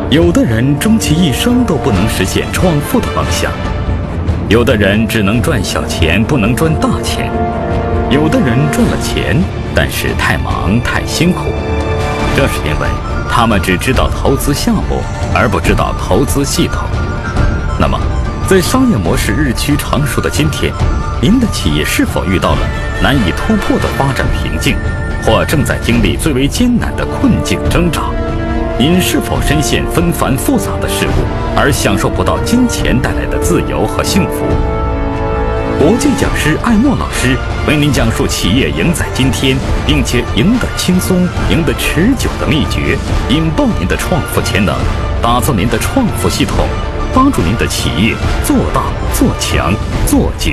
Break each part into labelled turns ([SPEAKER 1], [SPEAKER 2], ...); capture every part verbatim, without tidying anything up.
[SPEAKER 1] 有的人终其一生都不能实现创富的梦想，有的人只能赚小钱，不能赚大钱，有的人赚了钱，但是太忙太辛苦，这是因为他们只知道投资项目，而不知道投资系统。那么，在商业模式日趋成熟的今天，您的企业是否遇到了难以突破的发展瓶颈，或正在经历最为艰难的困境挣扎？您是否深陷纷繁复杂的事物，而享受不到金钱带来的自由和幸福？国际讲师艾诺老师为您讲述企业赢在今天，并且赢得轻松、赢得持久的秘诀，引爆您的创富潜能，打造您的创富系统，帮助您的企业做大、做强、做久。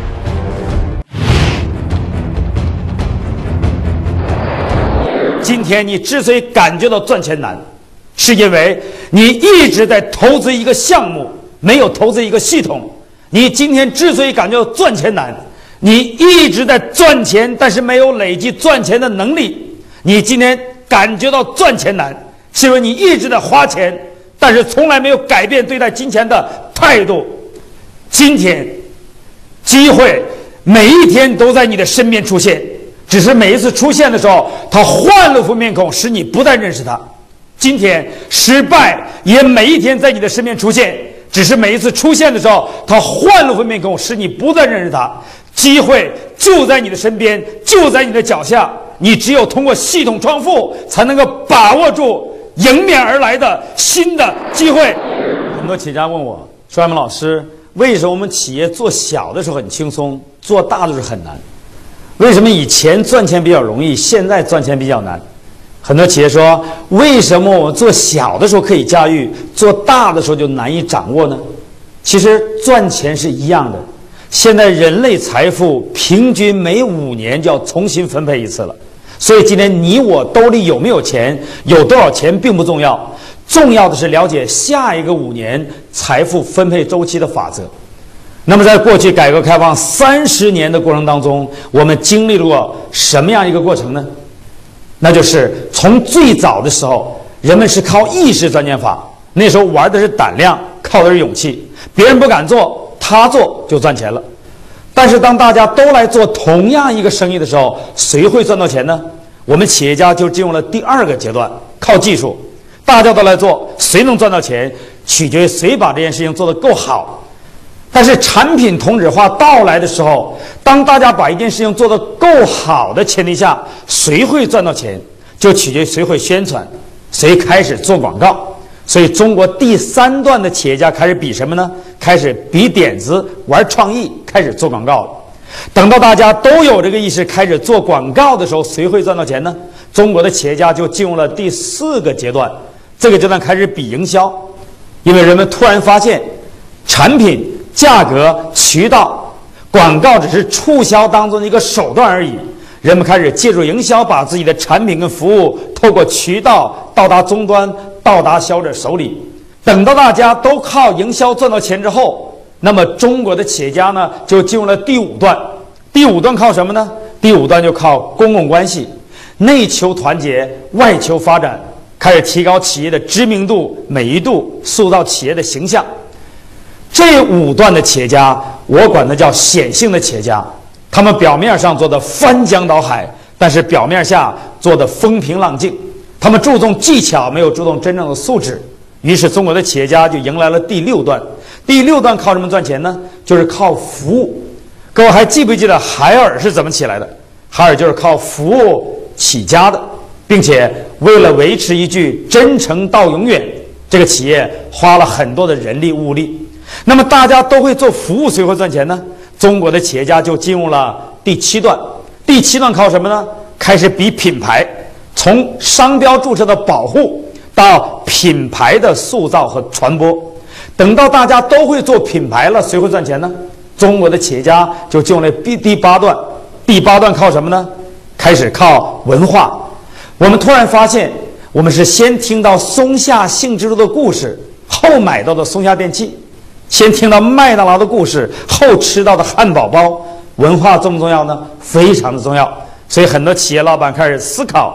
[SPEAKER 2] 今天你之所以感觉到赚钱难，是因为你一直在投资一个项目，没有投资一个系统。你今天之所以感觉到赚钱难，你一直在赚钱，但是没有累积赚钱的能力。你今天感觉到赚钱难，是因为你一直在花钱，但是从来没有改变对待金钱的态度。今天机会每一天都在你的身边出现，只是每一次出现的时候，它换了副面孔，使你不再认识它。今天失败也每一天在你的身边出现，只是每一次出现的时候，它换了副面孔，使你不再认识它。机会就在你的身边，就在你的脚下，你只有通过系统创富，才能够把握住迎面而来的新的机会。很多企业家问我说：“艾文老师，为什么我们企业做小的时候很轻松，做大的时候很难？为什么以前赚钱比较容易，现在赚钱比较难？”很多企业说：“为什么我做小的时候可以驾驭，做大的时候就难以掌握呢？”其实赚钱是一样的。现在人类财富平均每五年就要重新分配一次了，所以今天你我兜里有没有钱，有多少钱并不重要，重要的是了解下一个五年财富分配周期的法则。那么在过去改革开放三十年的过程当中，我们经历过什么样一个过程呢？那就是从最早的时候，人们是靠意识赚钱法，那时候玩的是胆量，靠的是勇气，别人不敢做，他做就赚钱了。但是当大家都来做同样一个生意的时候，谁会赚到钱呢？我们企业家就进入了第二个阶段，靠技术，大家都来做，谁能赚到钱，取决于谁把这件事情做得够好。但是产品同质化到来的时候，当大家把一件事情做得够好的前提下，谁会赚到钱，就取决于谁会宣传，谁开始做广告。所以中国第三段的企业家开始比什么呢？开始比点子，玩创意，开始做广告了。等到大家都有这个意识，开始做广告的时候，谁会赚到钱呢？中国的企业家就进入了第四个阶段，这个阶段开始比营销。因为人们突然发现产品、价格、渠道、广告只是促销当中的一个手段而已，人们开始借助营销，把自己的产品跟服务透过渠道到达终端，到达消费者手里。等到大家都靠营销赚到钱之后，那么中国的企业家呢，就进入了第五段。第五段靠什么呢？第五段就靠公共关系，内求团结，外求发展，开始提高企业的知名度、美誉度，塑造企业的形象。这五段的企业家，我管它叫显性的企业家，他们表面上做的翻江倒海，但是表面下做的风平浪静。他们注重技巧，没有注重真正的素质。于是中国的企业家就迎来了第六段。第六段靠什么赚钱呢？就是靠服务。各位还记不记得海尔是怎么起来的？海尔就是靠服务起家的，并且为了维持一句真诚到永远，这个企业花了很多的人力物力。那么大家都会做服务，谁会赚钱呢？中国的企业家就进入了第七段。第七段靠什么呢？开始比品牌，从商标注册的保护到品牌的塑造和传播。等到大家都会做品牌了，谁会赚钱呢？中国的企业家就进入了第第八段。第八段靠什么呢？开始靠文化。我们突然发现，我们是先听到松下幸之助的故事，后买到的松下电器；先听到麦当劳的故事，后吃到的汉堡包。文化重不重要呢？非常的重要。所以很多企业老板开始思考，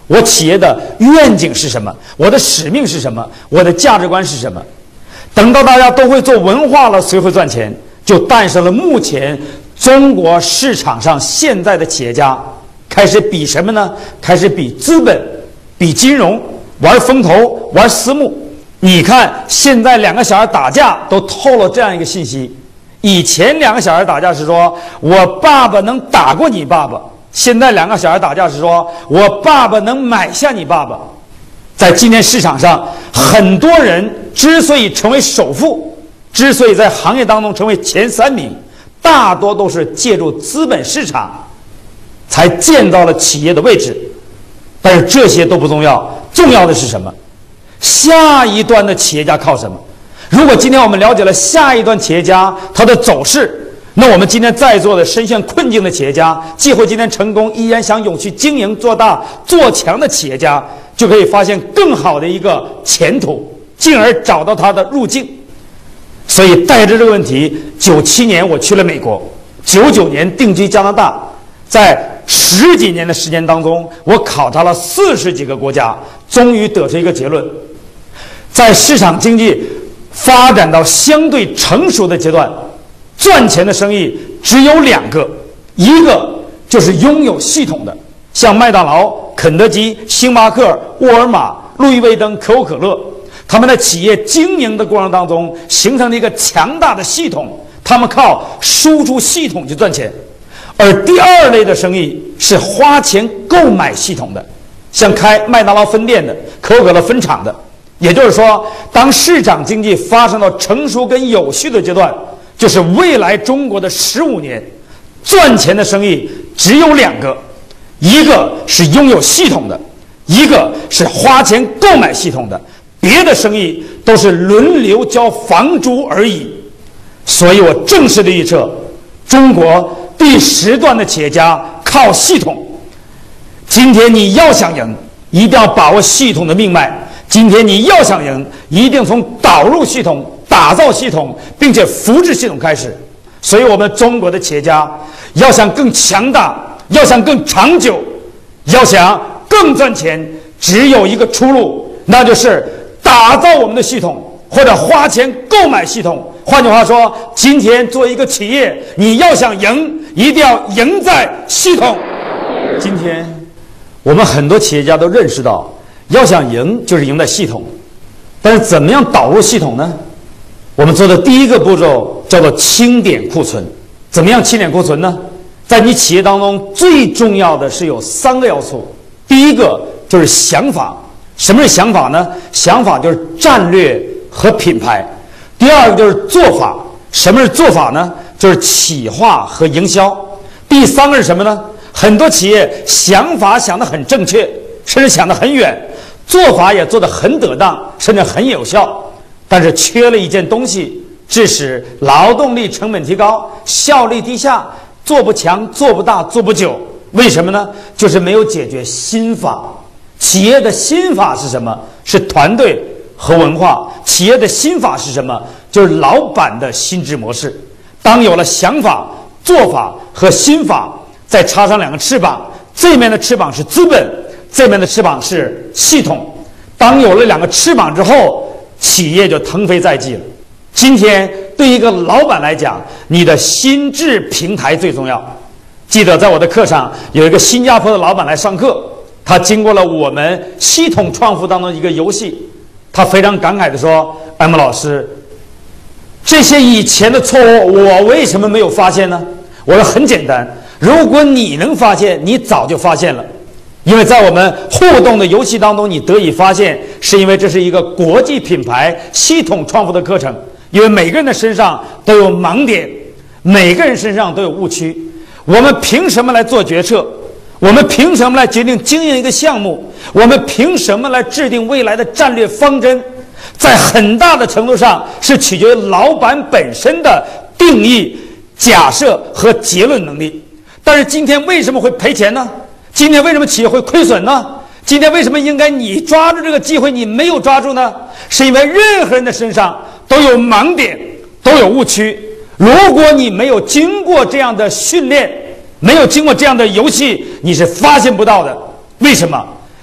[SPEAKER 2] 我企业的愿景是什么？我的使命是什么？我的价值观是什么？等到大家都会做文化了，谁会赚钱？就诞生了目前中国市场上现在的企业家开始比什么呢？开始比资本，比金融，玩风投，玩私募。你看现在两个小孩打架都透露这样一个信息，以前两个小孩打架是说我爸爸能打过你爸爸，现在两个小孩打架是说我爸爸能买下你爸爸。在今天市场上，很多人之所以成为首富，之所以在行业当中成为前三名，大多都是借助资本市场才建造了企业的位置。但是这些都不重要，重要的是什么？下一段的企业家靠什么？如果今天我们了解了下一段企业家他的走势，那我们今天在座的深陷困境的企业家，既会今天成功，依然想永续经营做大做强的企业家，就可以发现更好的一个前途，进而找到他的路径。所以带着这个问题，九七年我去了美国，九九年定居加拿大，在十几年的时间当中，我考察了四十几个国家，终于得出一个结论：在市场经济发展到相对成熟的阶段，赚钱的生意只有两个，一个就是拥有系统的，像麦当劳、肯德基、星巴克、沃尔玛、路易威登、可口可乐，他们在企业经营的过程当中形成了一个强大的系统，他们靠输出系统去赚钱。而第二类的生意是花钱购买系统的，像开麦当劳分店的、可口可乐分厂的。也就是说，当市场经济发生到成熟跟有序的阶段，就是未来中国的十五年，赚钱的生意只有两个，一个是拥有系统的，一个是花钱购买系统的，别的生意都是轮流交房租而已。所以我正式的预测，中国第十段的企业家靠系统。今天你要想赢，一定要把握系统的命脉。今天你要想赢，一定从导入系统、打造系统，并且复制系统开始。所以我们中国的企业家要想更强大，要想更长久，要想更赚钱，只有一个出路，那就是打造我们的系统，或者花钱购买系统。换句话说，今天做一个企业，你要想赢，一定要赢在系统。今天我们很多企业家都认识到，要想赢就是赢在系统。但是怎么样导入系统呢？我们做的第一个步骤叫做清点库存。怎么样清点库存呢？在你企业当中最重要的是有三个要素。第一个就是想法。什么是想法呢？想法就是战略和品牌。第二个就是做法。什么是做法呢？就是企划和营销。第三个是什么呢？很多企业想法想得很正确，甚至想得很远，做法也做得很得当，甚至很有效，但是缺了一件东西，致使劳动力成本提高，效率低下，做不强，做不大，做不久。为什么呢？就是没有解决心法。企业的心法是什么？是团队和文化。企业的心法是什么？就是老板的心智模式。当有了想法、做法和心法，再插上两个翅膀，这面的翅膀是资本，这面的翅膀是系统。当有了两个翅膀之后，企业就腾飞在即了。今天对一个老板来讲，你的心智平台最重要。记得在我的课上有一个新加坡的老板来上课，他经过了我们系统创富当中一个游戏，他非常感慨地说：“M 老师，这些以前的错误我为什么没有发现呢？”我说很简单，如果你能发现，你早就发现了。因为在我们互动的游戏当中，你得以发现，是因为这是一个国际品牌系统创富的课程。因为每个人的身上都有盲点，每个人身上都有误区。我们凭什么来做决策？我们凭什么来决定经营一个项目？我们凭什么来制定未来的战略方针？在很大的程度上是取决于老板本身的定义、假设和结论能力。但是今天为什么会赔钱呢？今天为什么企业会亏损呢？今天为什么应该你抓住这个机会你没有抓住呢？是因为任何人的身上都有盲点，都有误区。如果你没有经过这样的训练，没有经过这样的游戏，你是发现不到的。为什么？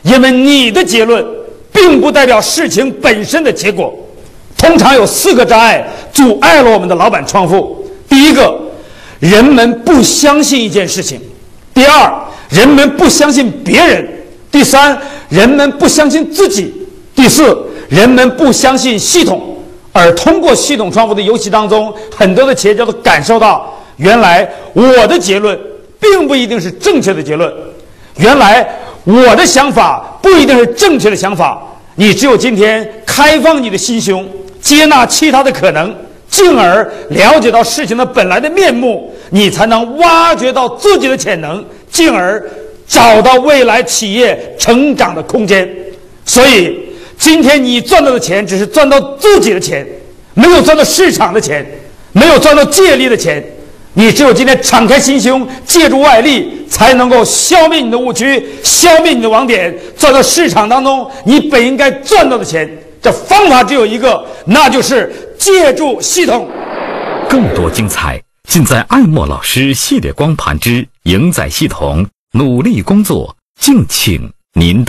[SPEAKER 2] 因为你的结论并不代表事情本身的结果。通常有四个障碍阻碍了我们的老板创富。第一个，人们不相信一件事情；第二，人们不相信别人；第三，人们不相信自己；第四，人们不相信系统。而通过系统创富的游戏当中，很多的企业家都感受到，原来我的结论并不一定是正确的结论，原来我的想法不一定是正确的想法。你只有今天开放你的心胸，接纳其他的可能，进而了解到事情的本来的面目，你才能挖掘到自己的潜能，进而找到未来企业成长的空间。所以今天你赚到的钱只是赚到自己的钱，没有赚到市场的钱，没有赚到借力的钱。你只有今天敞开心胸，借助外力，才能够消灭你的误区，消灭你的网点，赚到市场当中你本应该赚到的钱。这方法只有一个，那就是借助系统。
[SPEAKER 1] 更多精彩尽在爱默老师系列光盘之赢在系统，努力工作，敬请您